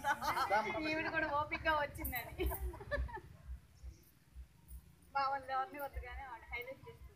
ఈవిడ కూడా ఓపికగా వచ్చిందని బాగుంది ఎవరిని వద్దుగానే హైలైట్ చేస్తుంది.